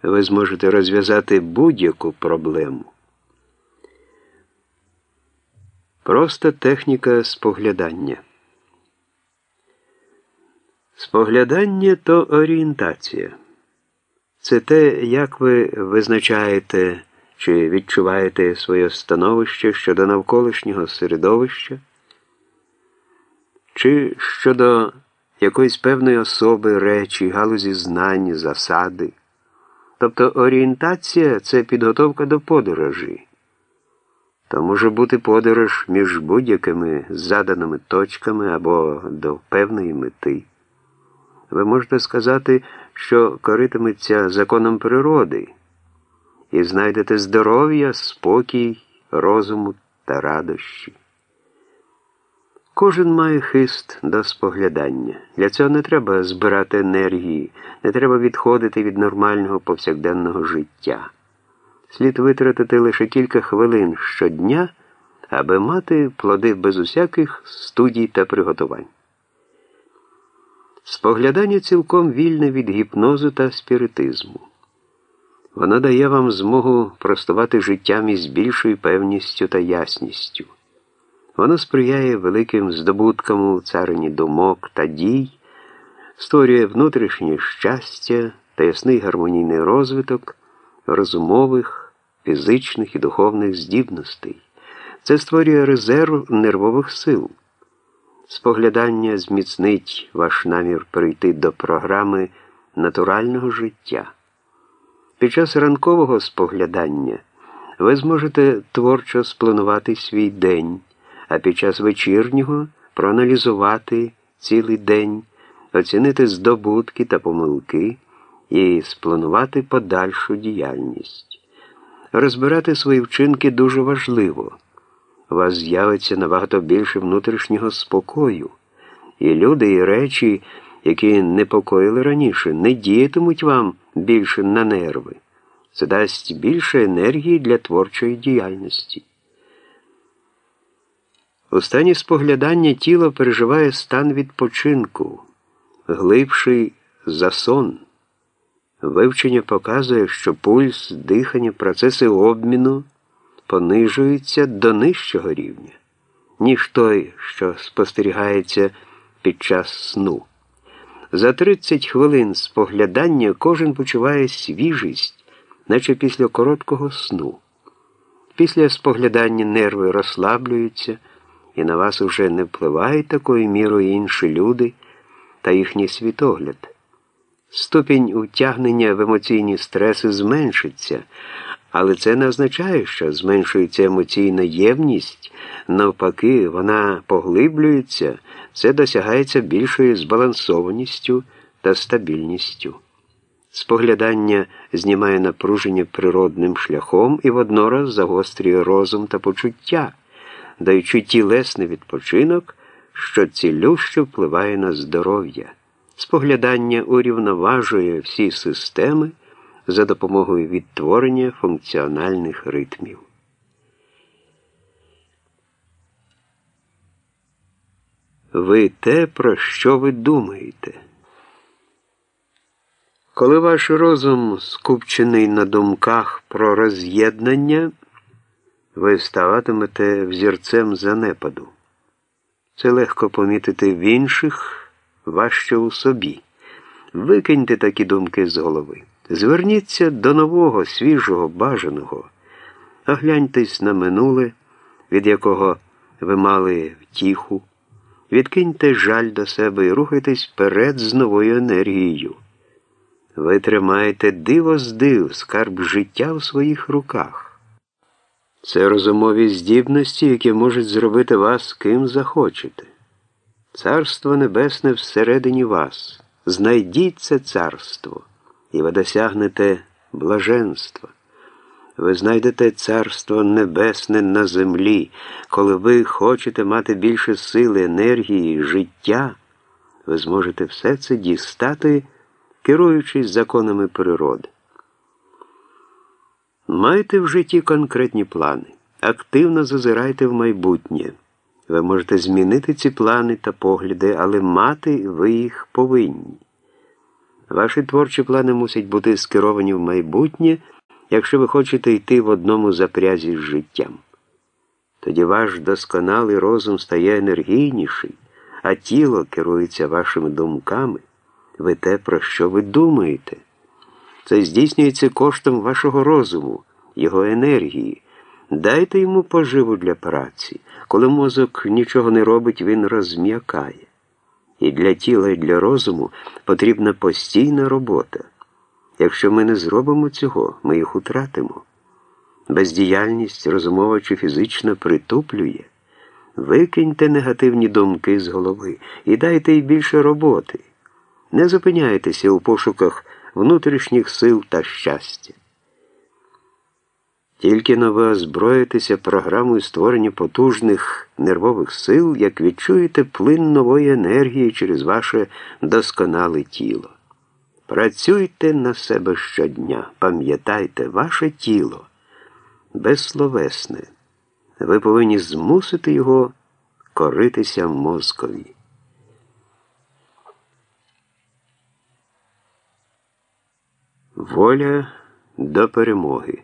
ви зможете розв'язати будь-яку проблему. Просто техніка споглядання. Споглядання – то орієнтація. Це те, як ви визначаєте чи відчуваєте своє становище щодо навколишнього середовища, чи щодо якоїсь певної особи, речі, галузі знань, засади. Тобто орієнтація – це підготовка до подорожі. То може бути подорож між будь-якими заданими точками або до певної мети. Ви можете сказати, що коритиметься законом природи і знайдете здоров'я, спокій, розуму та радощі. Кожен має хист до споглядання. Для цього не треба збирати енергії, не треба відходити від нормального повсякденного життя. Слід витратити лише кілька хвилин щодня, аби мати плоди без усяких студій та приготувань. Споглядання цілком вільне від гіпнозу та спіритизму. Воно дає вам змогу простувати життям із більшою певністю та ясністю. Воно сприяє великим здобуткам у царині думок та дій, створює внутрішнє щастя та ясний гармонійний розвиток розумових, фізичних і духовних здібностей. Це створює резерв нервових сил. Споглядання зміцнить ваш намір перейти до програми натурального життя. Під час ранкового споглядання ви зможете творчо спланувати свій день, а під час вечірнього проаналізувати цілий день, оцінити здобутки та помилки і спланувати подальшу діяльність. Розбирати свої вчинки дуже важливо. У вас з'явиться набагато більше внутрішнього спокою, і люди, і речі, які непокоїли раніше, не діятимуть вам більше на нерви. Це дасть більше енергії для творчої діяльності. У стані споглядання тіло переживає стан відпочинку, глибший за сон. Вивчення показує, що пульс, дихання, процеси обміну понижуються до нижчого рівня, ніж той, що спостерігається під час сну. За 30 хвилин споглядання кожен почуває свіжість, наче після короткого сну. Після споглядання нерви розслаблюються, і на вас уже не впливають такою мірою інші люди та їхній світогляд. Ступінь утягнення в емоційні стреси зменшиться, але це не означає, що зменшується емоційна ємність, навпаки, вона поглиблюється, це досягається більшою збалансованістю та стабільністю. Споглядання знімає напруження природним шляхом і воднораз загострює розум та почуття, даючи тілесний відпочинок, що цілюще впливає на здоров'я. Споглядання урівноважує всі системи за допомогою відтворення функціональних ритмів. Ви те, про що ви думаєте. Коли ваш розум скупчений на думках про роз'єднання, ви ставатимете взірцем занепаду. Це легко помітити в інших, важче у собі. Викиньте такі думки з голови. Зверніться до нового, свіжого, бажаного. Огляньтесь на минуле, від якого ви мали втіху. Відкиньте жаль до себе і рухайтесь вперед з новою енергією. Ви тримаєте диво з див, скарб життя в своїх руках. Це розумові здібності, які можуть зробити вас ким захочете. Царство Небесне всередині вас. Знайдіть це царство, і ви досягнете блаженства. Ви знайдете Царство Небесне на землі. Коли ви хочете мати більше сили, енергії, життя, ви зможете все це дістати, керуючись законами природи. Майте в житті конкретні плани. Активно зазирайте в майбутнє. Ви можете змінити ці плани та погляди, але мати ви їх повинні. Ваші творчі плани мусять бути скеровані в майбутнє, якщо ви хочете йти в одному запрязі з життям. Тоді ваш досконалий розум стає енергійніший, а тіло керується вашими думками. Ви те, про що ви думаєте. Це здійснюється коштом вашого розуму, його енергії. Дайте йому поживу для праці. Коли мозок нічого не робить, він розм'якає. І для тіла, і для розуму потрібна постійна робота. Якщо ми не зробимо цього, ми їх втратимо. Бездіяльність розумова чи фізична притуплює. Викиньте негативні думки з голови і дайте їй більше роботи. Не зупиняйтеся у пошуках внутрішніх сил та щастя. Тільки но ви озброїтеся програмою створення потужних нервових сил, як відчуєте плин нової енергії через ваше досконале тіло. Працюйте на себе щодня, пам'ятайте, ваше тіло безсловесне. Ви повинні змусити його коритися мозкові. Воля до перемоги.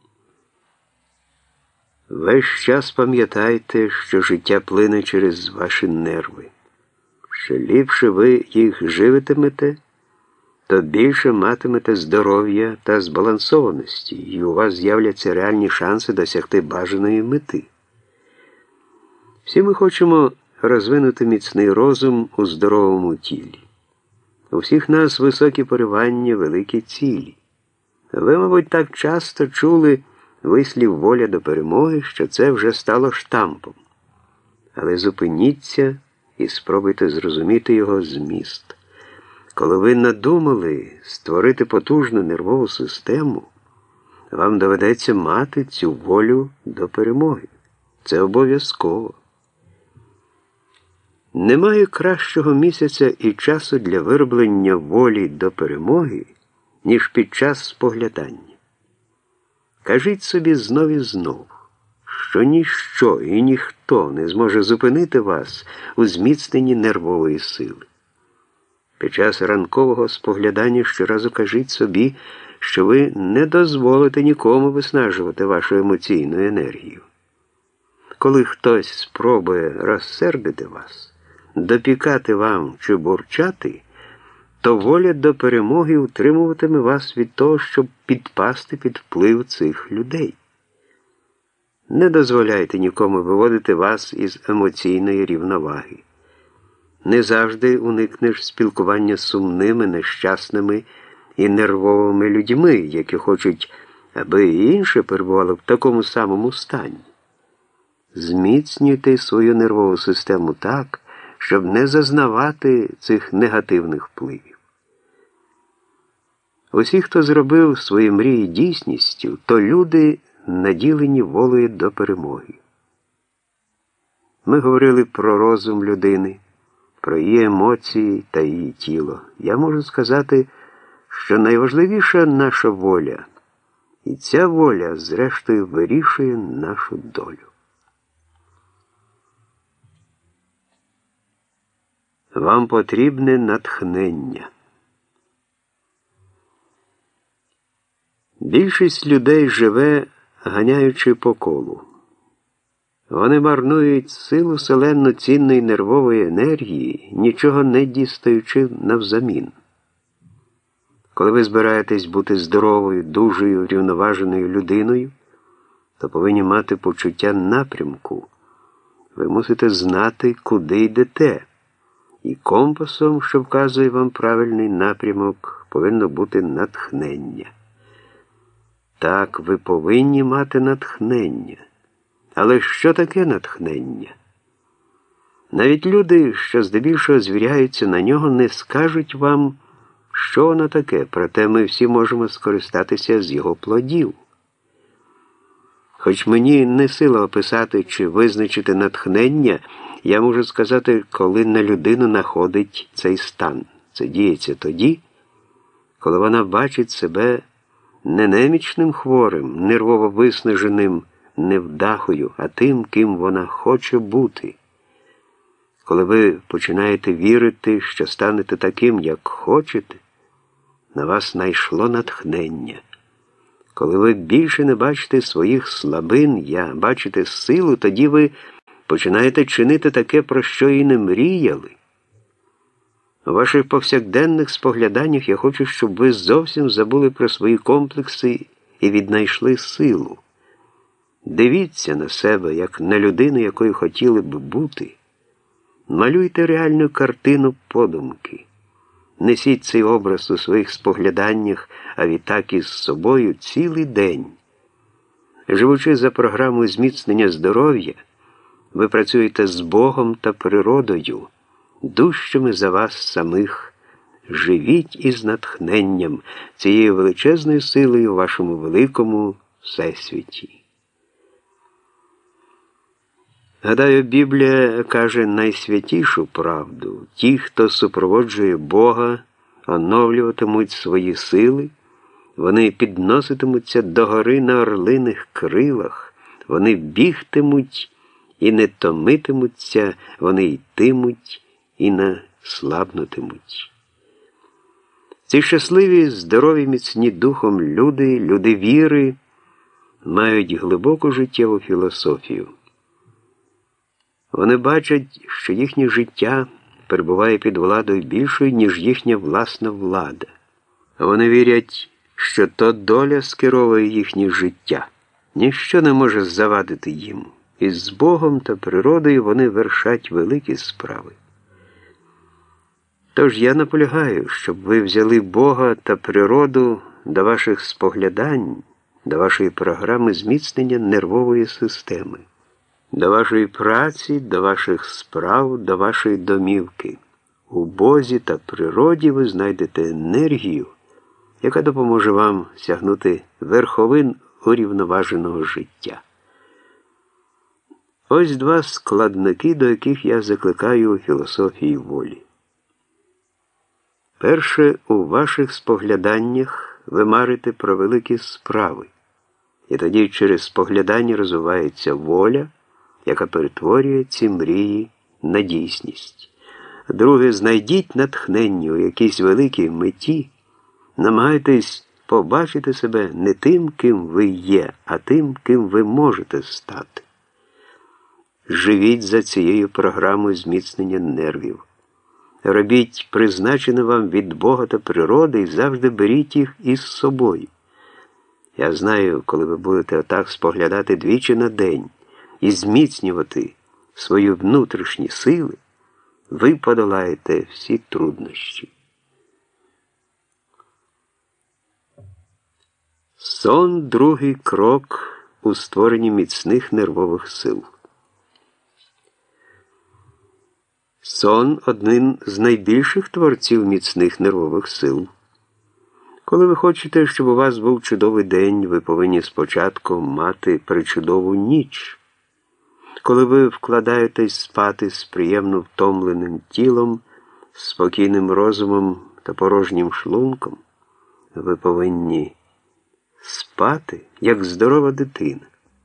Весь час пам'ятайте, що життя плине через ваші нерви. Що ліпше ви їх живитимете, то більше матимете здоров'я та збалансованості, і у вас з'являться реальні шанси досягти бажаної мети. Всі ми хочемо розвинути міцний розум у здоровому тілі. У всіх нас високі поривання, великі цілі. Ви, мабуть, так часто чули вислів «воля до перемоги», що це вже стало штампом. Але зупиніться і спробуйте зрозуміти його зміст. Коли ви надумали створити потужну нервову систему, вам доведеться мати цю волю до перемоги. Це обов'язково. Немає кращого місяця і часу для вироблення волі до перемоги, ніж під час споглядання. Кажіть собі знов і знов, що ніщо і ніхто не зможе зупинити вас у зміцненні нервової сили. Під час ранкового споглядання щоразу кажіть собі, що ви не дозволите нікому виснажувати вашу емоційну енергію. Коли хтось спробує розсердити вас, допікати вам чи бурчати, то воля до перемоги утримуватиме вас від того, щоб підпасти під вплив цих людей. Не дозволяйте нікому виводити вас із емоційної рівноваги. Не завжди уникнеш спілкування з сумними, нещасними і нервовими людьми, які хочуть, аби і інше перебувало в такому самому стані. Зміцнюйте свою нервову систему так, щоб не зазнавати цих негативних впливів. Усі, хто зробив свої мрії дійсністю, то люди, наділені волею до перемоги. Ми говорили про розум людини, про її емоції та її тіло. Я можу сказати, що найважливіша наша воля, і ця воля, зрештою, вирішує нашу долю. Вам потрібне натхнення. Більшість людей живе, ганяючи по колу. Вони марнують силу селенно цінної нервової енергії, нічого не дістаючи навзамін. Коли ви збираєтесь бути здоровою, дужою, рівноваженою людиною, то повинні мати почуття напрямку. Ви мусите знати, куди йдете. І компасом, що вказує вам правильний напрямок, повинно бути натхнення. Так, ви повинні мати натхнення. Але що таке натхнення? Навіть люди, що здебільшого звіряються на нього, не скажуть вам, що воно таке, проте ми всі можемо скористатися з його плодів. Хоч мені не сила описати чи визначити натхнення, я можу сказати, коли на людину находить цей стан. Це діється тоді, коли вона бачить себе не немічним хворим, нервово виснаженим невдахою, а тим, ким вона хоче бути. Коли ви починаєте вірити, що станете таким, як хочете, на вас найшло натхнення. Коли ви більше не бачите своїх слабин, бачите силу, тоді ви починаєте чинити таке, про що і не мріяли. У ваших повсякденних спогляданнях я хочу, щоб ви зовсім забули про свої комплекси і віднайшли силу. Дивіться на себе, як на людину, якою хотіли б бути. Малюйте реальну картину подумки. Несіть цей образ у своїх спогляданнях, а відтак із собою цілий день. Живучи за програмою зміцнення здоров'я, ви працюєте з Богом та природою, дужчими за вас самих. Живіть із натхненням, цією величезною силою у вашому великому всесвіті. Гадаю, Біблія каже найсвятішу правду. Ті, хто супроводжує Бога, оновлюватимуть свої сили, вони підноситимуться догори на орлиних крилах, вони бігтимуть і не томитимуться, вони йтимуть і не слабнутимуть. Ці щасливі, здорові, міцні духом люди віри, мають глибоку життєву філософію. Вони бачать, що їхнє життя перебуває під владою більшою, ніж їхня власна влада. Вони вірять, що то доля скеровує їхнє життя. Ніщо не може завадити їм. І з Богом та природою вони вершать великі справи. Тож я наполягаю, щоб ви взяли Бога та природу до ваших споглядань, до вашої програми зміцнення нервової системи, до вашої праці, до ваших справ, до вашої домівки. У Бозі та природі ви знайдете енергію, яка допоможе вам сягнути верховин урівноваженого життя. Ось два складники, до яких я закликаю у філософії волі. Перше, у ваших спогляданнях ви марите про великі справи, і тоді через споглядання розвивається воля, яка перетворює ці мрії на дійсність. Друге, знайдіть натхнення у якійсь великій меті, намагайтесь побачити себе не тим, ким ви є, а тим, ким ви можете стати. Живіть за цією програмою зміцнення нервів. Робіть призначене вам від Бога та природи і завжди беріть їх із собою. Я знаю, коли ви будете отак споглядати двічі на день і зміцнювати свої внутрішні сили, ви подолаєте всі труднощі. Сон – другий крок у створенні міцних нервових сил. Сон – один з найбільших творців міцних нервових сил. Коли ви хочете, щоб у вас був чудовий день, ви повинні спочатку мати причудову ніч. Коли ви вкладаєтесь спати з приємно втомленим тілом, спокійним розумом та порожнім шлунком, ви повинні спати, як здорова дитина.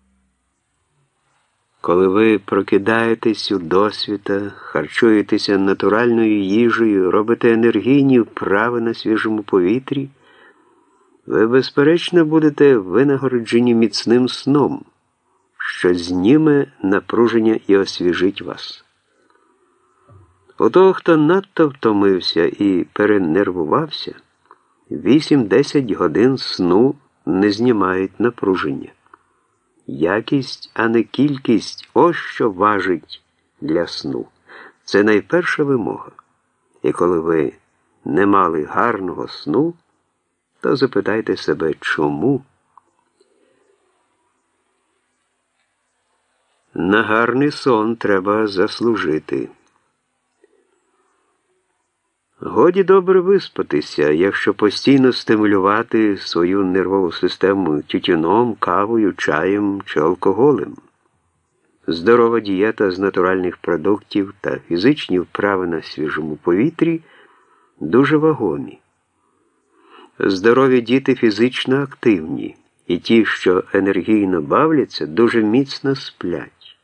Коли ви прокидаєтесь у досвіта, харчуєтеся натуральною їжею, робите енергійні вправи на свіжому повітрі, ви, безперечно, будете винагороджені міцним сном, що зніме напруження і освіжить вас. У того, хто надто втомився і перенервувався, 8-10 годин сну не знімають напруження. Якість, а не кількість – ось що важить для сну. Це найперша вимога. І коли ви не мали гарного сну, то запитайте себе, чому? На гарний сон треба заслужити. Годі добре виспатися, якщо постійно стимулювати свою нервову систему тютюном, кавою, чаєм чи алкоголем. Здорова дієта з натуральних продуктів та фізичні вправи на свіжому повітрі дуже вагомі. Здорові діти фізично активні, і ті, що енергійно бавляться, дуже міцно сплять.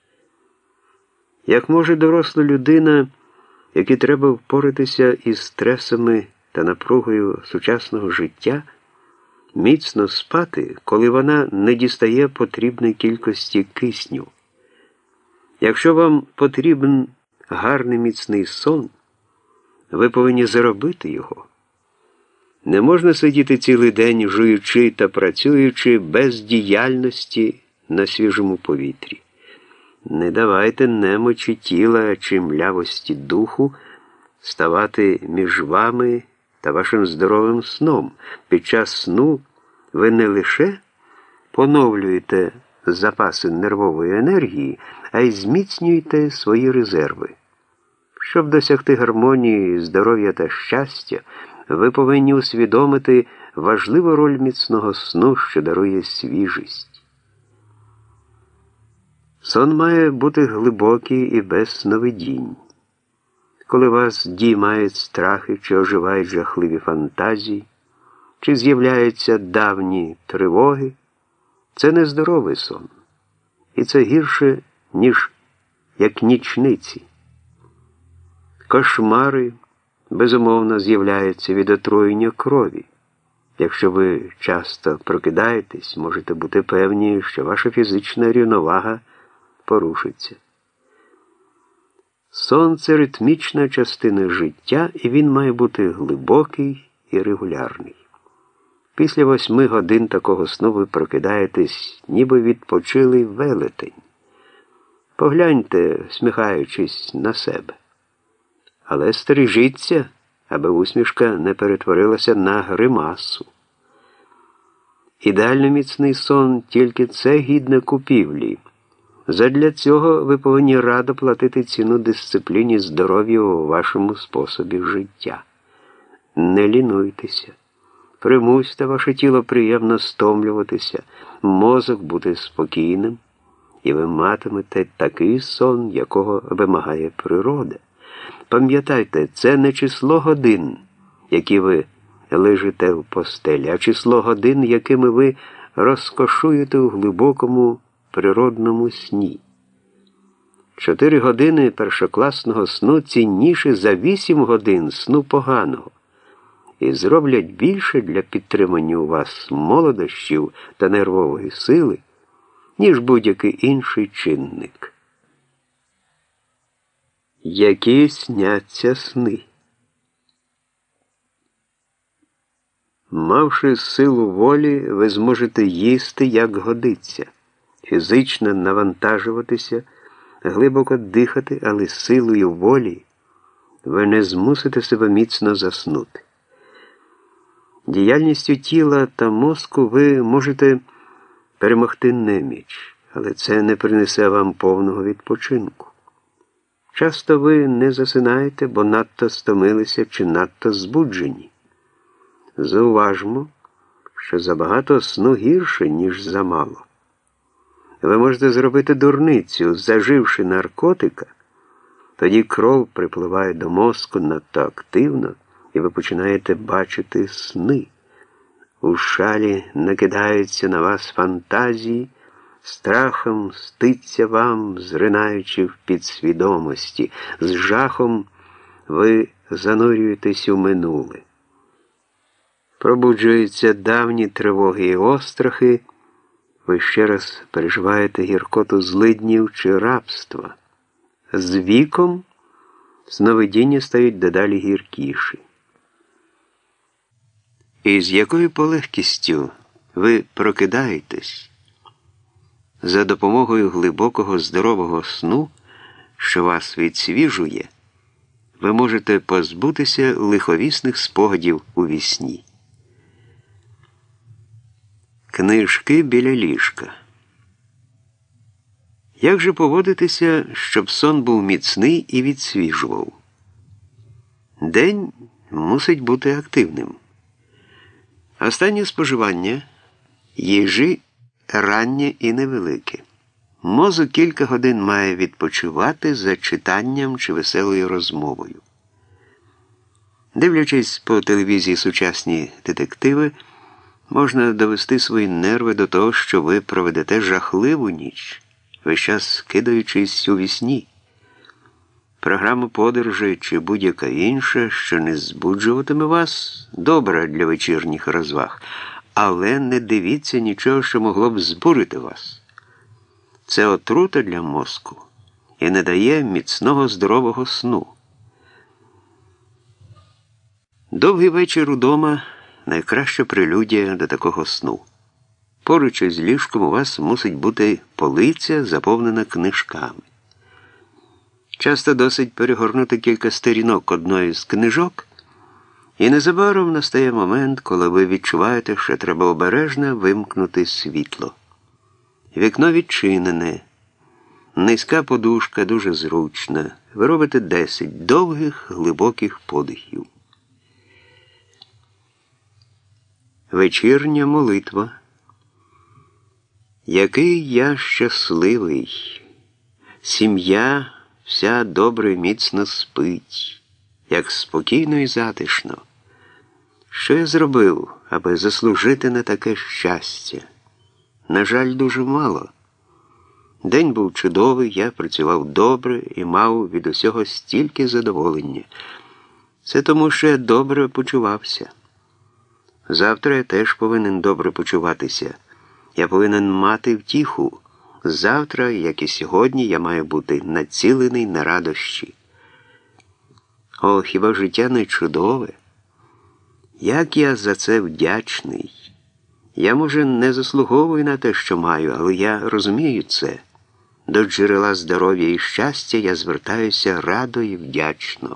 Як може доросла людина, якій треба впоратися із стресами та напругою сучасного життя міцно спати, коли вона не дістає потрібної кількості кисню. Якщо вам потрібен гарний міцний сон, ви повинні заробити його. Не можна сидіти цілий день, жуючи та працюючи без діяльності на свіжому повітрі. Не давайте немочі тіла чи млявості духу ставати між вами та вашим здоровим сном. Під час сну ви не лише поновлюєте запаси нервової енергії, а й зміцнюєте свої резерви. Щоб досягти гармонії, здоров'я та щастя, ви повинні усвідомити важливу роль міцного сну, що дарує свіжість. Сон має бути глибокий і без сновидінь. Коли вас діймають страхи, чи оживають жахливі фантазії, чи з'являються давні тривоги, це нездоровий сон. І це гірше, ніж як нічниці. Кошмари, безумовно, з'являються від отруєння крові. Якщо ви часто прокидаєтесь, можете бути певні, що ваша фізична рівновага порушиться. Сон – це ритмічна частина життя, і він має бути глибокий і регулярний. Після 8 годин такого сну ви прокидаєтесь, ніби відпочилий велетень. Погляньте, всміхаючись, на себе. Але стережіться, аби усмішка не перетворилася на гримасу. Ідеально міцний сон – тільки це гідне купівлі. Задля цього ви повинні радо платити ціну дисципліні здоров'я у вашому способі життя. Не лінуйтеся. Примусьте ваше тіло приємно стомлюватися, мозок бути спокійним, і ви матимете такий сон, якого вимагає природа. Пам'ятайте, це не число годин, які ви лежите в постелі, а число годин, якими ви розкошуєте у глибокому природному сні. 4 години першокласного сну цінніші за 8 годин сну поганого і зроблять більше для підтримання у вас молодощів та нервової сили, ніж будь-який інший чинник. Які сняться сни? Мавши силу волі, ви зможете їсти, як годиться, фізично навантажуватися, глибоко дихати, але силою волі ви не змусите себе міцно заснути. Діяльністю тіла та мозку ви можете перемогти неміч, але це не принесе вам повного відпочинку. Часто ви не засинаєте, бо надто стомилися чи надто збуджені. Зауважмо, що забагато сну гірше, ніж замало. Ви можете зробити дурницю, заживши наркотика, тоді кров припливає до мозку надто активно, і ви починаєте бачити сни. У шалі накидаються на вас фантазії, страхом мститься вам, зринаючи в підсвідомості. З жахом ви занурюєтесь у минуле. Пробуджуються давні тривоги і острахи, ви ще раз переживаєте гіркоту злиднів чи рабства. З віком сновидіння стають дедалі гіркіші. І з якою полегкістю ви прокидаєтесь за допомогою глибокого здорового сну, що вас відсвіжує, ви можете позбутися лиховісних спогадів у вісні. Книжки біля ліжка. Як же поводитися, щоб сон був міцний і відсвіжував? День мусить бути активним. Останнє споживання їжі раннє і невелике. Мозок кілька годин має відпочивати за читанням чи веселою розмовою. Дивлячись по телевізії сучасні детективи, можна довести свої нерви до того, що ви проведете жахливу ніч, весь час кидаючись у вісні. Програма подорожей чи будь-яка інша, що не збуджуватиме вас, добра для вечірніх розваг, але не дивіться нічого, що могло б збурити вас. Це отрута для мозку і не дає міцного здорового сну. Довгий вечір удома – найкраща прелюдія до такого сну. Поруч із ліжком у вас мусить бути полиця, заповнена книжками. Часто досить перегорнути кілька сторінок одної з книжок, і незабаром настає момент, коли ви відчуваєте, що треба обережно вимкнути світло. Вікно відчинене, низька подушка дуже зручна. Ви робите 10 довгих, глибоких подихів. Вечірня молитва. Який я щасливий! Сім'я вся добре і міцно спить, як спокійно і затишно. Що я зробив, аби заслужити на таке щастя? На жаль, дуже мало. День був чудовий, я працював добре і мав від усього стільки задоволення. Це тому, що я добре почувався. Завтра я теж повинен добре почуватися. Я повинен мати втіху. Завтра, як і сьогодні, я маю бути націлений на радощі. О, хіба життя не чудове? Як я за це вдячний! Я, може, не заслуговую на те, що маю, але я розумію це. До джерела здоров'я і щастя я звертаюся радо і вдячно.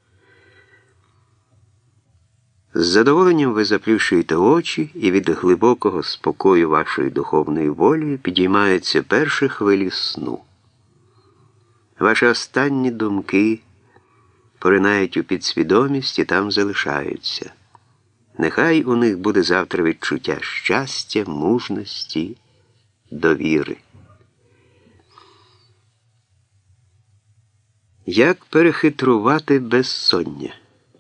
З задоволенням ви заплющуєте очі, і від глибокого спокою вашої духовної волі підіймаються перші хвилі сну. Ваші останні думки поринають у підсвідомість і там залишаються. Нехай у них буде завтра відчуття щастя, мужності, довіри. Як перехитрувати безсоння?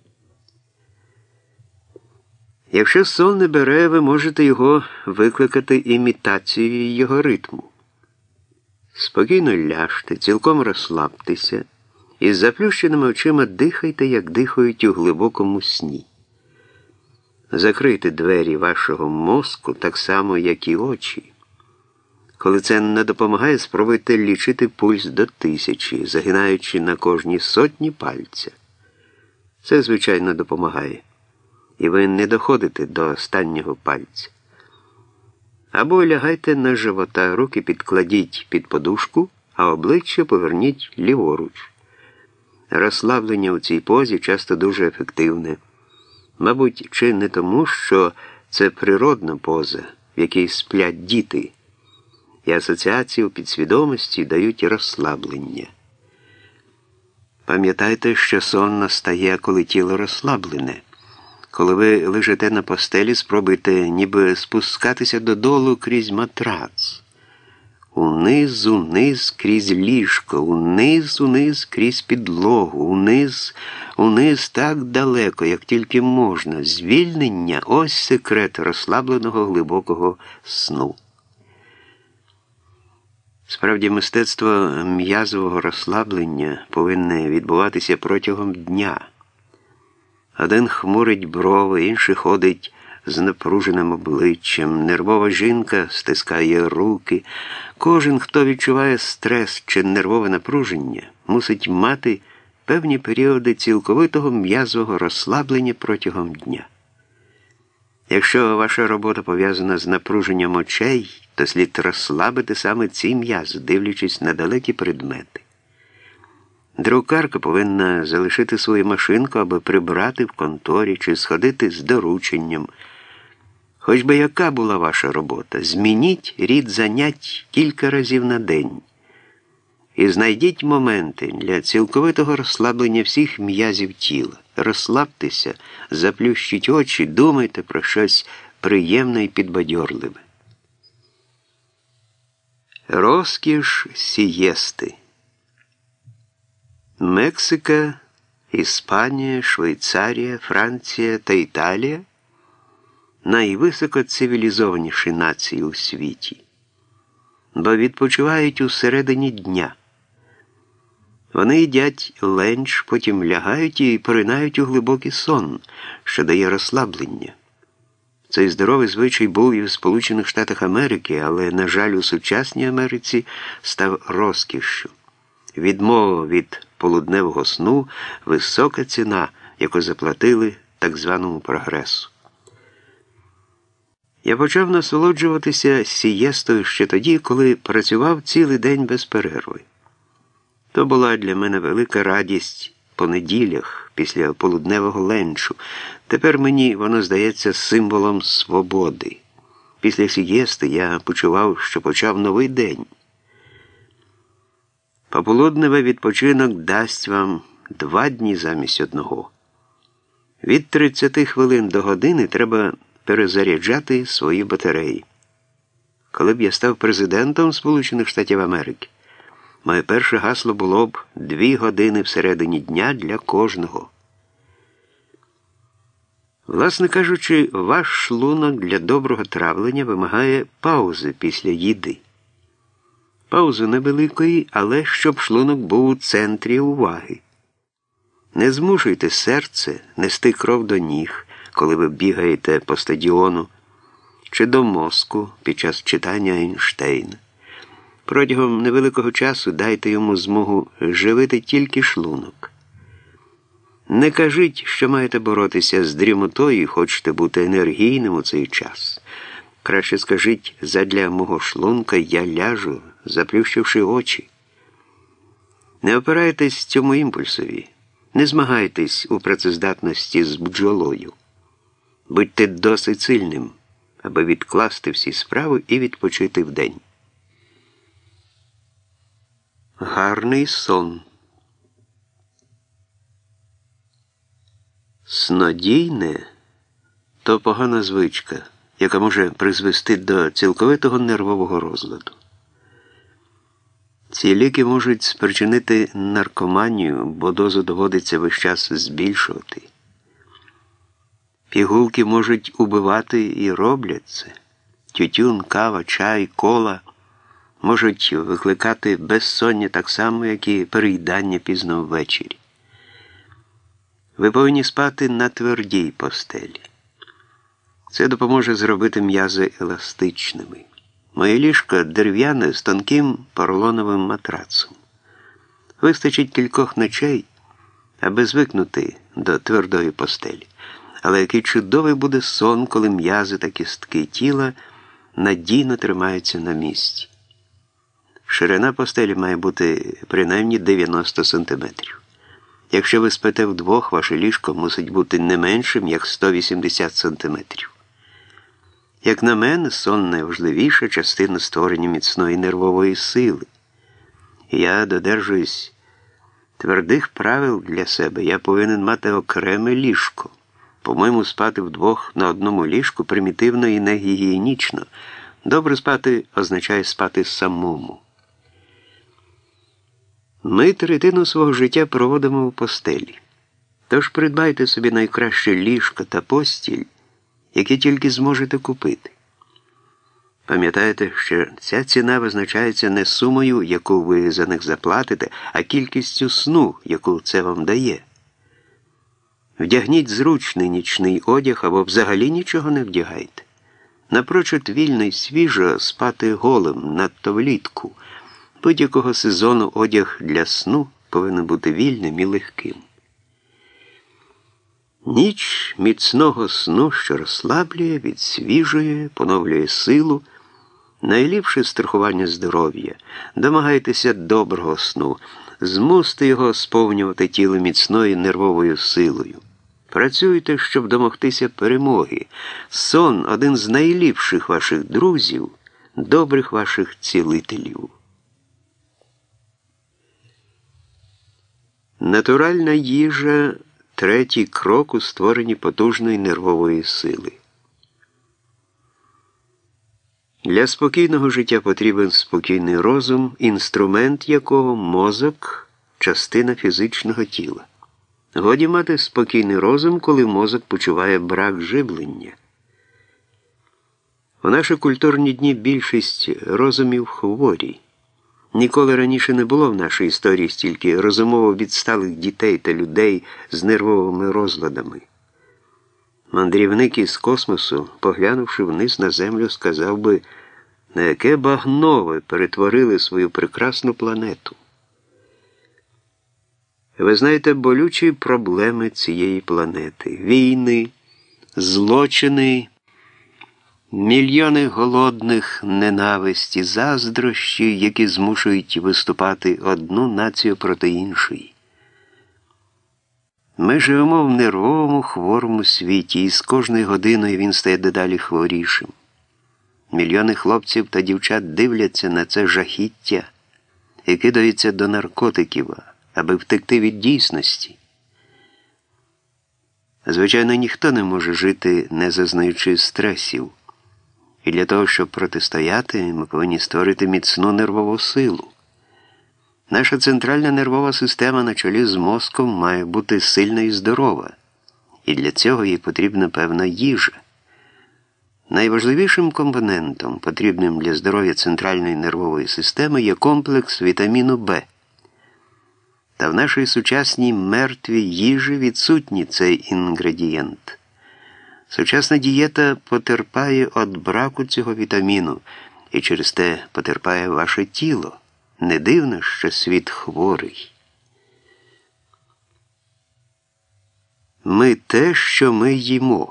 Якщо сон не бере, ви можете його викликати імітацією його ритму. Спокійно ляжте, цілком розслабтеся і з заплющеними очима дихайте, як дихають у глибокому сні. Закрийте двері вашого мозку так само, як і очі. Коли це не допомагає, спробуйте лічити пульс до 1000, загинаючи на кожні сотні пальця. Це, звичайно, допомагає. І ви не доходите до останнього пальця. Або лягайте на живота, руки підкладіть під подушку, а обличчя поверніть ліворуч. Розслаблення у цій позі часто дуже ефективне. Мабуть, чи не тому, що це природна поза, в якій сплять діти, і асоціації у підсвідомості дають розслаблення. Пам'ятайте, що сон настає, коли тіло розслаблене. Коли ви лежите на постелі, спробуйте ніби спускатися додолу крізь матрац. Униз крізь ліжко, униз крізь підлогу, униз так далеко, як тільки можна. Звільнення – ось секрет розслабленого глибокого сну. Справді, мистецтво м'язового розслаблення повинне відбуватися протягом дня. Один хмурить брови, інший ходить з напруженим обличчям, нервова жінка стискає руки. Кожен, хто відчуває стрес чи нервове напруження, мусить мати певні періоди цілковитого м'язового розслаблення протягом дня. Якщо ваша робота пов'язана з напруженням очей, то слід розслабити саме ці м'язи, дивлячись на далекі предмети. Друкарка повинна залишити свою машинку, аби прибрати в конторі чи сходити з дорученням. Хоч би яка була ваша робота, змініть рід занять кілька разів на день. І знайдіть моменти для цілковитого розслаблення всіх м'язів тіла. Розслабтеся, заплющіть очі, думайте про щось приємне і підбадьорливе. Розкіш сієсти. Мексика, Іспанія, Швейцарія, Франція та Італія – найвисокоцивілізованіші нації у світі, бо відпочивають у середині дня. Вони їдять ленч, потім лягають і поринають у глибокий сон, що дає розслаблення. Цей здоровий звичай був і в Сполучених Штатах Америки, але, на жаль, у сучасній Америці став розкішшю. Відмова від полудневого сну – висока ціна, яку заплатили так званому прогресу. Я почав насолоджуватися сієстою ще тоді, коли працював цілий день без перерви. То була для мене велика радість по неділях, після полудневого ленчу. Тепер мені воно здається символом свободи. Після сієсти я почував, що почав новий день. Пополудневий відпочинок дасть вам 2 дні замість 1. Від 30 хвилин до години треба перезаряджати свої батареї. Коли б я став президентом Сполучених Штатів Америки, моє перше гасло було б 2 години всередині дня для кожного. Власне кажучи, ваш шлунок для доброго травлення вимагає паузи після їди. Паузи невеликої, але щоб шлунок був у центрі уваги. Не змушуйте серце нести кров до ніг, коли ви бігаєте по стадіону, чи до мозку під час читання Ейнштейна. Протягом невеликого часу дайте йому змогу живити тільки шлунок. Не кажіть, що маєте боротися з дрімотою і хочете бути енергійним у цей час. Краще скажіть, задля мого шлунка я ляжу, заплющивши очі. Не опирайтесь цьому імпульсові. Не змагайтесь у працездатності з бджолою. Будьте досить сильним, аби відкласти всі справи і відпочити вдень. Гарний сон. Снодійне – то погана звичка, яка може призвести до цілковитого нервового розладу. Ці ліки можуть спричинити наркоманію, бо дозу доводиться весь час збільшувати. Пігулки можуть убивати і роблять це. Тютюн, кава, чай, кола можуть викликати безсоння так само, як і переїдання пізно ввечері. Ви повинні спати на твердій постелі. Це допоможе зробити м'язи еластичними. Моє ліжко дерев'яне з тонким поролоновим матрацом. Вистачить кількох ночей, аби звикнути до твердої постелі. Але який чудовий буде сон, коли м'язи та кістки тіла надійно тримаються на місці. Ширина постелі має бути принаймні 90 см. Якщо ви спите вдвох, ваше ліжко мусить бути не меншим, як 180 см. Як на мене, сон – найважливіша частина створення міцної нервової сили. Я додержуюсь твердих правил для себе. Я повинен мати окреме ліжко. По-моєму, спати вдвох на одному ліжку примітивно і негігієнічно. Добре спати означає спати самому. Ми третину свого життя проводимо в постелі. Тож придбайте собі найкраще ліжко та постіль, які тільки зможете купити. Пам'ятайте, що ця ціна визначається не сумою, яку ви за них заплатите, а кількістю сну, яку це вам дає. Вдягніть зручний нічний одяг або взагалі нічого не вдягайте. Напрочуд вільно й свіжо спати голим, надто влітку. Будь-якого сезону одяг для сну повинен бути вільним і легким. Ніч міцного сну, що розслаблює, відсвіжує, поновлює силу, найліпше страхування здоров'я. Домагайтеся доброго сну, змусьте його сповнювати тіло міцною нервовою силою. Працюйте, щоб домогтися перемоги. Сон – один з найліпших ваших друзів, добрих ваших цілителів. Натуральна їжа – третій крок у створенні потужної нервової сили. Для спокійного життя потрібен спокійний розум, інструмент якого – мозок, частина фізичного тіла. Годі мати спокійний розум, коли мозок почуває брак живлення. У наші культурні дні більшість розумів хворі. Ніколи раніше не було в нашій історії стільки розумово відсталих дітей та людей з нервовими розладами. Мандрівник із космосу, поглянувши вниз на Землю, сказав би, на яке багно ви перетворили свою прекрасну планету. Ви знаєте болючі проблеми цієї планети. Війни, злочини, мільйони голодних, ненависті, заздрощі, які змушують виступати одну націю проти іншої. Ми живемо в нервовому, хворому світі, і з кожною годиною він стає дедалі хворішим. Мільйони хлопців та дівчат дивляться на це жахіття і кидаються до наркотиків, аби втекти від дійсності. Звичайно, ніхто не може жити, не зазнаючи стресів. І для того, щоб протистояти, ми повинні створити міцну нервову силу. Наша центральна нервова система на чолі з мозком має бути сильна і здорова. І для цього їй потрібна певна їжа. Найважливішим компонентом, потрібним для здоров'я центральної нервової системи, є комплекс вітаміну В. Та в нашій сучасній мертвій їжі відсутній цей інгредієнт. Сучасна дієта потерпає від браку цього вітаміну, і через те потерпає ваше тіло. Не дивно, що світ хворий. Ми те, що ми їмо.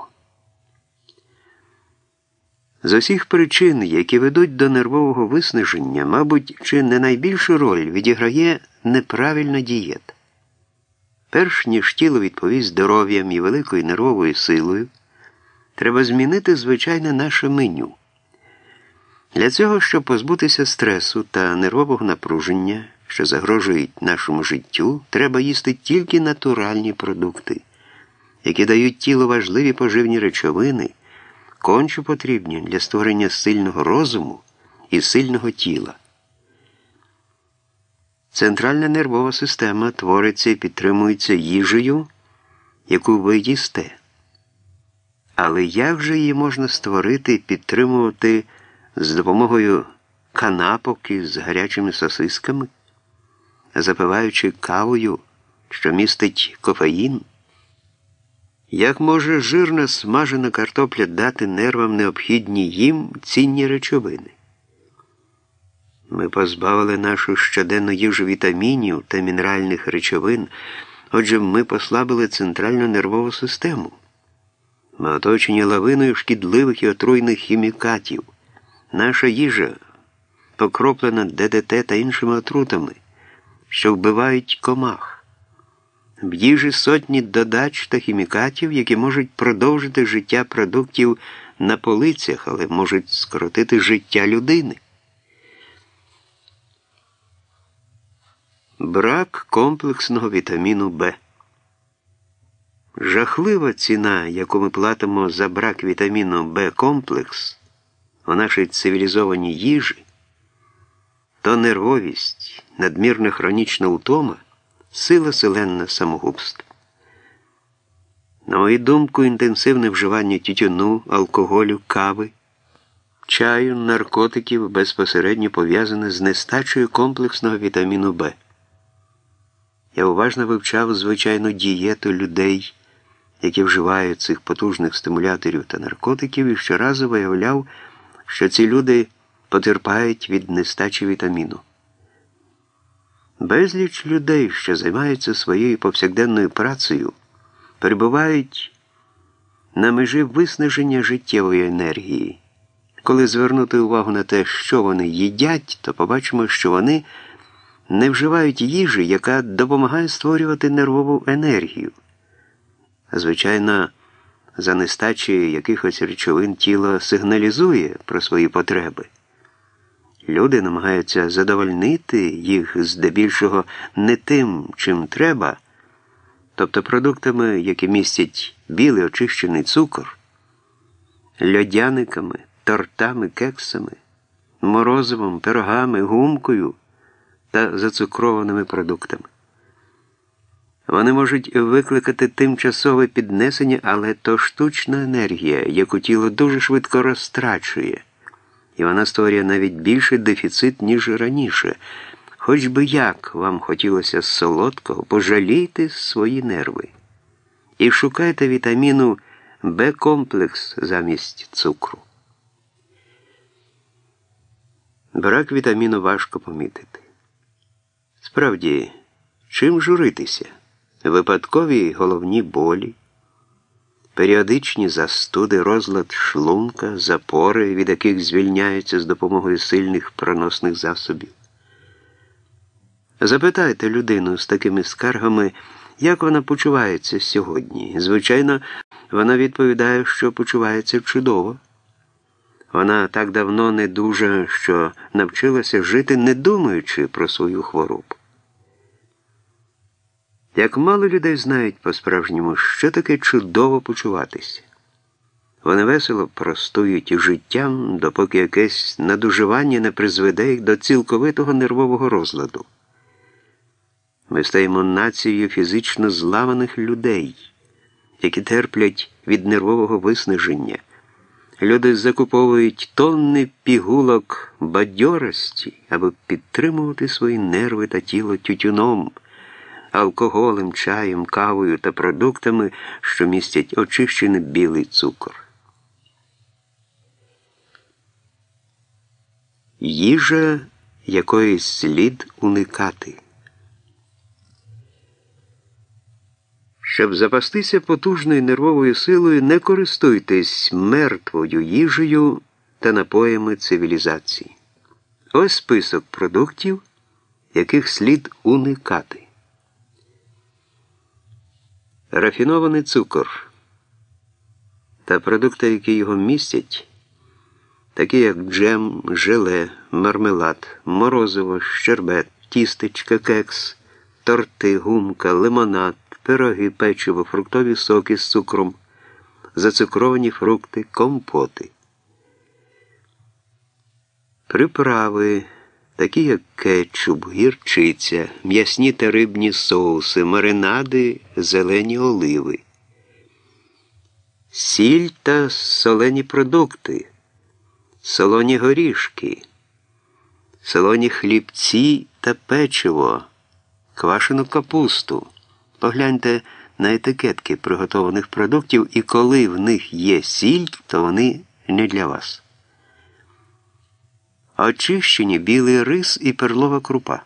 З усіх причин, які ведуть до нервового виснаження, мабуть, чи не найбільшу роль відіграє неправильна дієта. Перш ніж тіло відповість здоров'ям і великою нервовою силою, треба змінити звичайне наше меню. Для цього, щоб позбутися стресу та нервового напруження, що загрожують нашому життю, треба їсти тільки натуральні продукти, які дають тілу важливі поживні речовини, конче потрібні для створення сильного розуму і сильного тіла. Центральна нервова система твориться і підтримується їжею, яку ви їсте. Але як же її можна створити і підтримувати з допомогою канапок із гарячими сосисками, запиваючи кавою, що містить кофеїн? Як може жирна смажена картопля дати нервам необхідні їм цінні речовини? Ми позбавили нашу щоденну їжу вітамінів та мінеральних речовин, отже, ми послабили центральну нервову систему. Ми оточені лавиною шкідливих і отруйних хімікатів. Наша їжа покроплена ДДТ та іншими отрутами, що вбивають комах. В їжі сотні додач та хімікатів, які можуть продовжити життя продуктів на полицях, але можуть скоротити життя людини. Брак комплексного вітаміну В. Жахлива ціна, яку ми платимо за брак вітаміну В-комплекс у нашій цивілізованій їжі, то нервовість, надмірна хронічна утома, сила селенна самогубства. На мою думку, інтенсивне вживання тютюну, алкоголю, кави, чаю, наркотиків безпосередньо пов'язане з нестачею комплексного вітаміну В. Я уважно вивчав звичайну дієту людей, які вживають цих потужних стимуляторів та наркотиків, і щоразу виявляв, що ці люди потерпають від нестачі вітаміну. Безліч людей, що займаються своєю повсякденною працею, перебувають на межі виснаження життєвої енергії. Коли звернути увагу на те, що вони їдять, то побачимо, що вони не вживають їжі, яка допомагає створювати нервову енергію. Звичайно, за нестачі якихось речовин тіло сигналізує про свої потреби. Люди намагаються задовольнити їх здебільшого не тим, чим треба, тобто продуктами, які містять білий очищений цукор, льодяниками, тортами, кексами, морозивом, пирогами, гумкою та зацукрованими продуктами. Вони можуть викликати тимчасове піднесення, але то штучна енергія, яку тіло дуже швидко розтрачує, і вона створює навіть більший дефіцит, ніж раніше. Хоч би як вам хотілося солодкого, пожалійте свої нерви. І шукайте вітаміну Б-комплекс замість цукру. Брак вітаміну важко помітити. Справді, чим журитися? Випадкові головні болі, періодичні застуди, розлад шлунка, запори, від яких звільняються з допомогою сильних проносних засобів. Запитайте людину з такими скаргами, як вона почувається сьогодні. Звичайно, вона відповідає, що почувається чудово. Вона так давно недужа, що навчилася жити, не думаючи про свою хворобу. Як мало людей знають по-справжньому, що таке чудово почуватися. Вони весело простують життям, допоки якесь надуживання не призведе їх до цілковитого нервового розладу. Ми стаємо нацією фізично зламаних людей, які терплять від нервового виснаження. Люди закуповують тонни пігулок бадьорості, аби підтримувати свої нерви та тіло тютюном, алкоголем, чаєм, кавою та продуктами, що містять очищений білий цукор. Їжа, якої слід уникати. Щоб запастися потужною нервовою силою, не користуйтесь мертвою їжею та напоями цивілізації. Ось список продуктів, яких слід уникати. Рафінований цукор та продукти, які його містять, такі як джем, желе, мармелад, морозиво, щербет, тістечка, кекс, торти, гумка, лимонад, пироги, печиво, фруктові соки з цукром, зацукровані фрукти, компоти. Приправи, такі як кетчуп, гірчиця, м'ясні та рибні соуси, маринади, зелені оливи. Сіль та солені продукти, солоні горішки, солоні хлібці та печиво, квашену капусту. Погляньте на етикетки приготованих продуктів, і коли в них є сіль, то вони не для вас. Очищені білий рис і перлова крупа.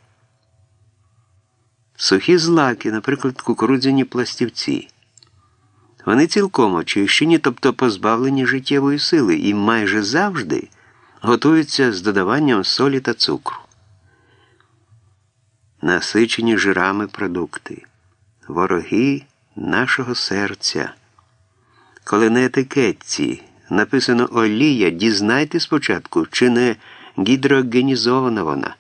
Сухі злаки, наприклад, кукурудзяні пластівці. Вони цілком очищені, тобто позбавлені життєвої сили, і майже завжди готуються з додаванням солі та цукру. Насичені жирами продукти. Вороги нашого серця. Коли на етикетці написано олія, дізнайте спочатку, чи не гідрогенізована вона.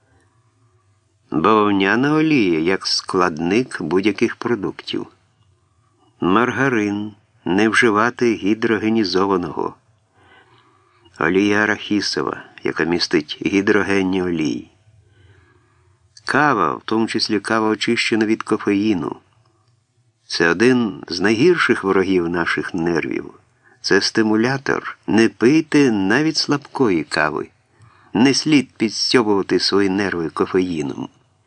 Бавовняна олія як складник будь-яких продуктів. Маргарин, не вживати гідрогенізованого. Олія арахісова, яка містить гідрогенні олії. Кава, в тому числі кава очищена від кофеїну. Це один з найгірших ворогів наших нервів. Це стимулятор. Не пийте навіть слабкої кави. Не слід підстьобувати свої нерви кофеїном.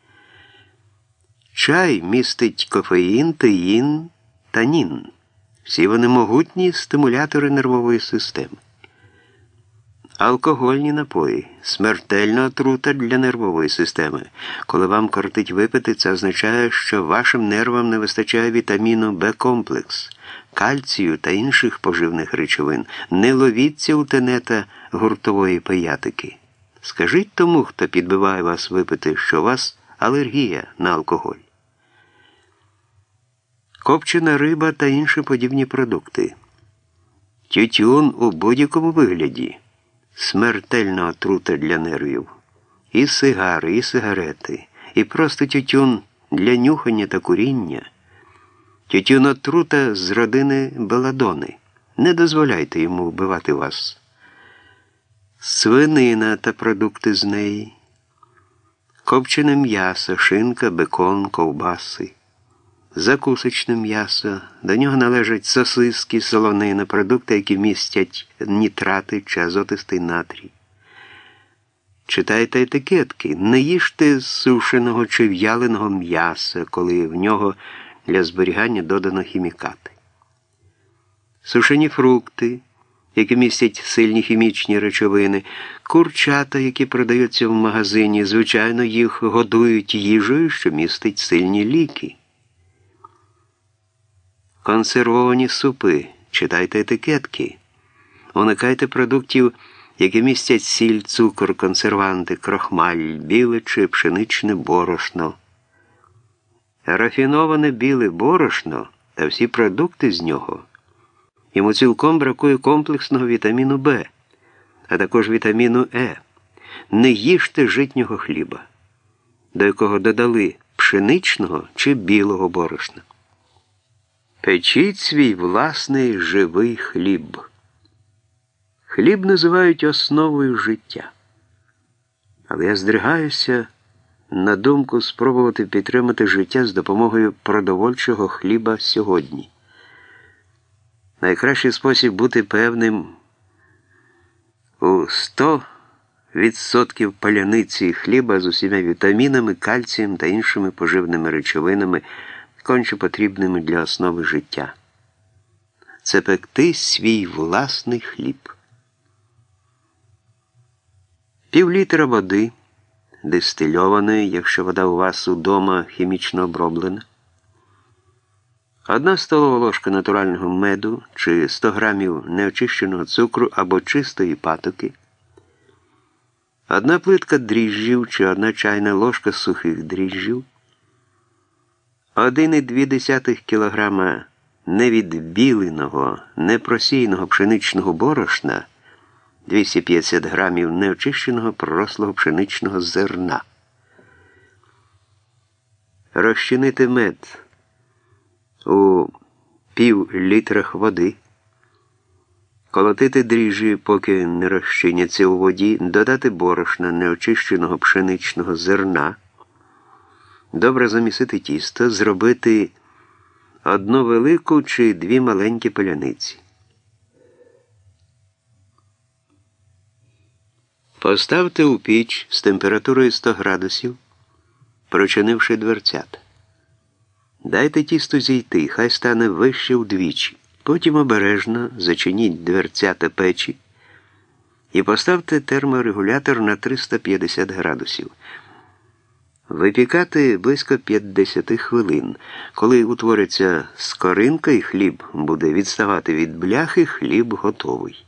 Чай містить кофеїн, теїн, танін. Всі вони могутні стимулятори нервової системи. Алкогольні напої – смертельна отрута для нервової системи. Коли вам кортить випити, це означає, що вашим нервам не вистачає вітаміну Б-комплекс, кальцію та інших поживних речовин. Не ловіться у тенета гуртової пиятики. Скажіть тому, хто підбиває вас випити, що у вас алергія на алкоголь. Копчена риба та інші подібні продукти. Тютюн у будь-якому вигляді. Смертельна отрута для нервів. І сигари, і сигарети, і просто тютюн для нюхання та куріння. Тютюн отрута з родини беладони. Не дозволяйте йому вбивати вас. Свинина та продукти з неї. Копчене м'ясо, шинка, бекон, ковбаси. Закусочне м'ясо. До нього належать сосиски, солонина, продукти, які містять нітрати чи азотистий натрій. Читайте етикетки, не їжте сушеного чи в'яленого м'яса, коли в нього для зберігання додано хімікати. Сушені фрукти, які містять сильні хімічні речовини, курчата, які продаються в магазині, звичайно, їх годують їжею, що містить сильні ліки. Консервовані супи, читайте етикетки. Уникайте продуктів, які містять сіль, цукор, консерванти, крохмаль, біле чи пшеничне борошно. Рафіноване біле борошно та всі продукти з нього. Йому цілком бракує комплексного вітаміну В, а також вітаміну Е. Не їжте житнього хліба, до якого додали пшеничного чи білого борошна. Печіть свій власний живий хліб. Хліб називають основою життя. Але я здригаюся на думку спробувати підтримати життя з допомогою продовольчого хліба сьогодні. Найкращий спосіб бути певним у 100% паляниці хліба з усіма вітамінами, кальцієм та іншими поживними речовинами, конче потрібними для основи життя. Це пекти свій власний хліб. Пів-літра води, дистильованої, якщо вода у вас удома хімічно оброблена, 1 столова ложка натурального меду чи 100 грамів неочищеного цукру або чистої патоки, 1 плитка дріжджів чи 1 чайна ложка сухих дріжджів, 1,2 кг невідбіленого, непросійного пшеничного борошна, 250 грамів неочищеного пророслого пшеничного зерна. Розчинити мед у пів-літрах води, колотити дріжджі, поки не розчиняться у воді, додати борошна неочищеного пшеничного зерна, добре замісити тісто, зробити 1 велику чи 2 маленькі паляниці. Поставте у піч з температурою 100 градусів, прочинивши дверцята. Дайте тісту зійти, хай стане вище вдвічі. Потім обережно зачиніть дверцята печі і поставте терморегулятор на 350 градусів. Випікати близько 50 хвилин. Коли утвориться скоринка і хліб буде відставати від бляхи, хліб готовий.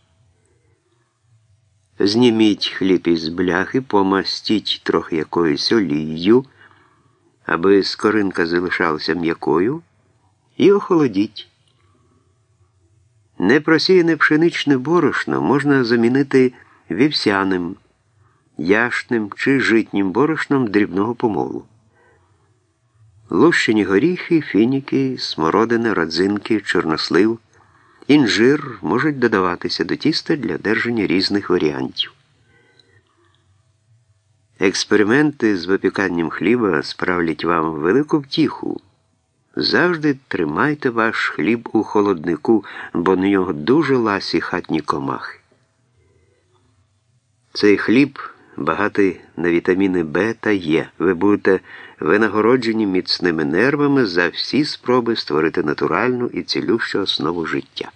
Зніміть хліб із бляхи, помастіть трохи якоюсь олією, аби скоринка залишалася м'якою, і охолодіть. Непросіяне пшеничне борошно можна замінити вівсяним, яшним чи житнім борошном дрібного помолу. Лущені горіхи, фініки, смородина, родзинки, чорнослив, інжир можуть додаватися до тіста для одержання різних варіантів. Експерименти з випіканням хліба справлять вам велику втіху. Завжди тримайте ваш хліб у холоднику, бо на нього дуже ласі хатні комахи. Цей хліб багатий на вітаміни В та Е. Ви будете винагороджені міцними нервами за всі спроби створити натуральну і цілющу основу життя.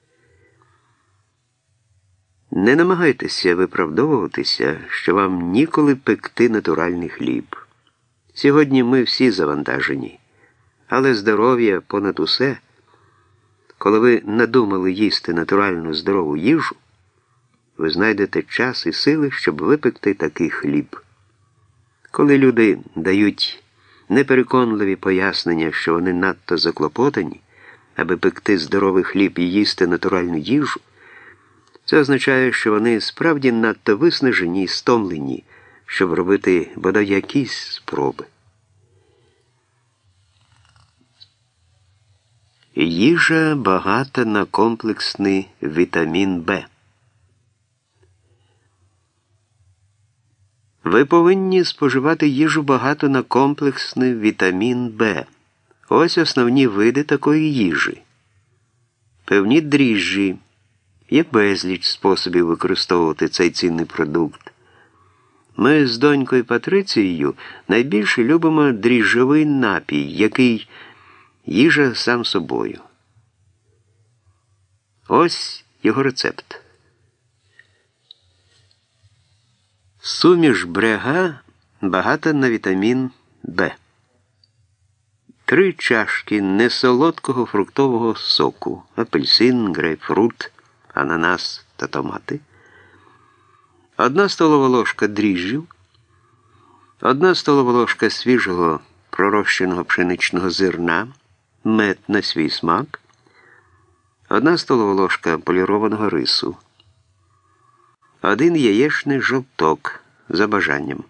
Не намагайтеся виправдовуватися, що вам ніколи пекти натуральний хліб. Сьогодні ми всі завантажені, але здоров'я понад усе. Коли ви надумали їсти натуральну здорову їжу, ви знайдете час і сили, щоб випекти такий хліб. Коли люди дають непереконливі пояснення, що вони надто заклопотані, аби пекти здоровий хліб і їсти натуральну їжу, це означає, що вони справді надто виснажені і стомлені, щоб робити бодай якісь спроби. Їжа багата на комплексний вітамін В. Ви повинні споживати їжу багато на комплексний вітамін В. Ось основні види такої їжі. Певні дріжджі. Є безліч способів використовувати цей цінний продукт. Ми з донькою Патрицією найбільше любимо дріжджовий напій, який їжа сам собою. Ось його рецепт. Суміш бряга багата на вітамін В. 3 чашки несолодкого фруктового соку, апельсин, грейпфрут, ананас та томати, 1 столова ложка дріжджів, 1 столова ложка свіжого пророщеного пшеничного зерна, мед на свій смак, 1 столова ложка полірованого рису, 1 яєчний жовток за бажанням,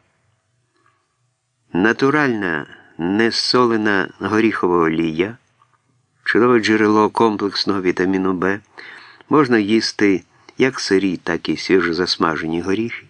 натуральна несолена горіхова олія, чудове джерело комплексного вітаміну В, можна їсти як сирі, так і свіжозасмажені горіхи,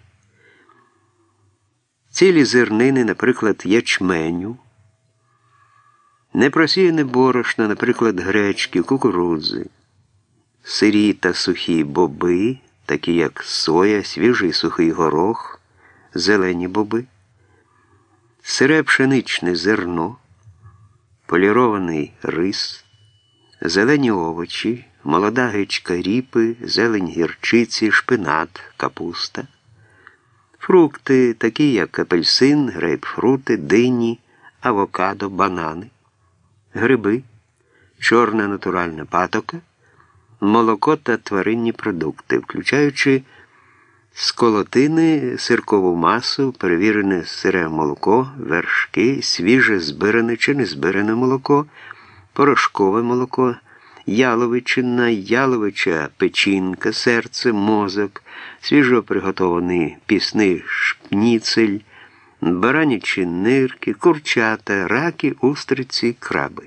цілі зернини, наприклад, ячменю, непросіяне борошно, наприклад, гречки, кукурудзи, сирі та сухі боби, такі як соя, свіжий сухий горох, зелені боби, сире пшеничне зерно, полірований рис, зелені овочі, молода гичка ріпи, зелень гірчиці, шпинат, капуста, фрукти, такі як апельсин, грейпфрути, дині, авокадо, банани, гриби, чорна натуральна патока, молоко та тваринні продукти, включаючи сколотини, сиркову масу, перевірене сире молоко, вершки, свіже збиране чи незбиране молоко, порошкове молоко, яловичина, яловича печінка, серце, мозок, свіжо приготований пісний шпніцель, баранячі нирки, курчата, раки, устриці, краби.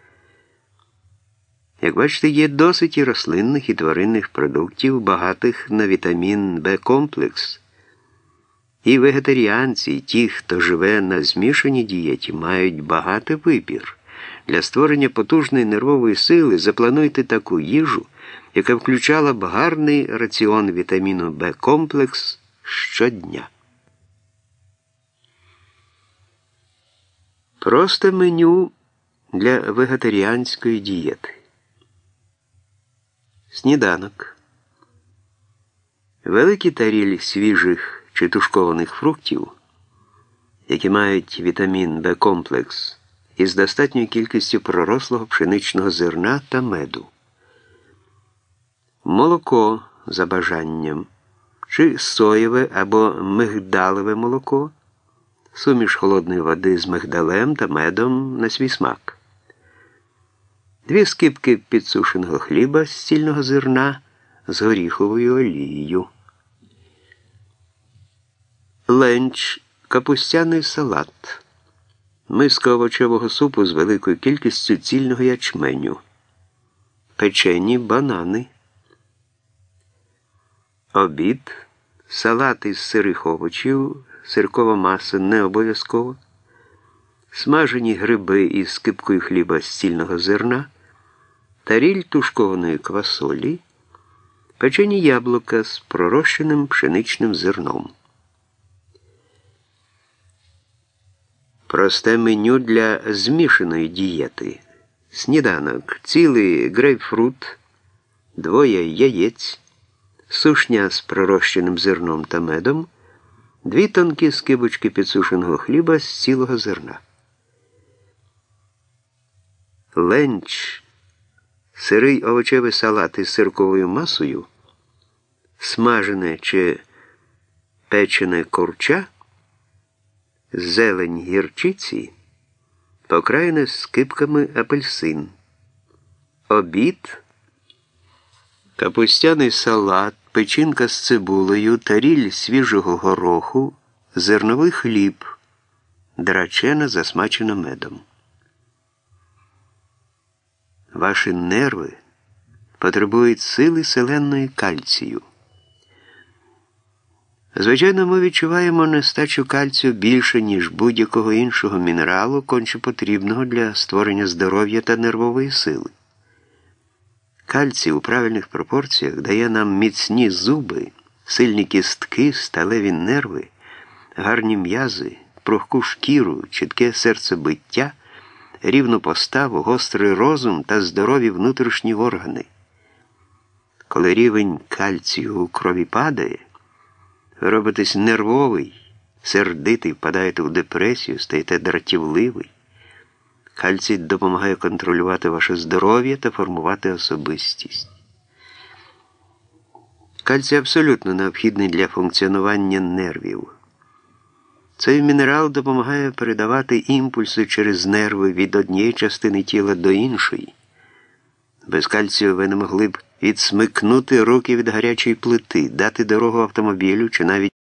Як бачите, є досить і рослинних, і тваринних продуктів, багатих на вітамін В-комплекс. І вегетаріанці, і ті, хто живе на змішаній дієті, мають багатий вибір. Для створення потужної нервової сили заплануйте таку їжу, яка включала б гарний раціон вітаміну В-комплекс щодня. Просте меню для вегетаріанської дієти. Сніданок. Великі таріль свіжих чи тушкованих фруктів, які мають вітамін В-комплекс, із достатньою кількістю пророслого пшеничного зерна та меду. Молоко за бажанням, чи соєве або мигдалеве молоко, суміш холодної води з мигдалем та медом на свій смак. 2 скибки підсушеного хліба з цільного зерна з горіховою олією. Ленч – капустяний салат. Миска овочевого супу з великою кількістю цільного ячменю. Печені банани. Обід – салат із сирих овочів, сиркова маса не обов'язково, смажені гриби із скибкою хліба з цільного зерна, таріль тушкованої квасолі, печені яблука з пророщеним пшеничним зерном. Просте меню для змішаної дієти. Сніданок. Цілий грейпфрут, 2 яєць, сушня з пророщеним зерном та медом, 2 тонкі скибочки підсушеного хліба з цілого зерна. Ленч. Сирий овочевий салат із сирковою масою, смажене чи печене курча, зелень гірчиці, покраєне скибками апельсин. Обід. Капустяний салат, печінка з цибулею, таріль свіжого гороху, зерновий хліб, драчена засмачена медом. Ваші нерви потребують сили селенної кальцію. Звичайно, ми відчуваємо нестачу кальцію більше, ніж будь-якого іншого мінералу, конче потрібного для створення здоров'я та нервової сили. Кальцій у правильних пропорціях дає нам міцні зуби, сильні кістки, сталеві нерви, гарні м'язи, прухку шкіру, чітке серцебиття, рівну поставу, гострий розум та здорові внутрішні органи. Коли рівень кальцію у крові падає, ви робитесь нервовий, сердитий, впадаєте в депресію, стаєте дратівливий. Кальцій допомагає контролювати ваше здоров'я та формувати особистість. Кальцій абсолютно необхідний для функціонування нервів. Цей мінерал допомагає передавати імпульси через нерви від однієї частини тіла до іншої. Без кальцію ви не могли б відсмикнути руки від гарячої плити, дати дорогу автомобілю чи навіть